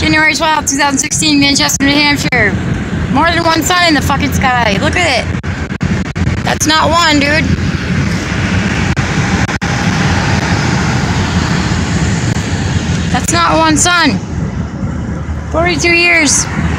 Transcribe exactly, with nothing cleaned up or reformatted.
January twelfth, two thousand sixteen, Manchester, New Hampshire. More than one sun in the fucking sky. Look at it. That's not one, dude. That's not one sun. forty-two years.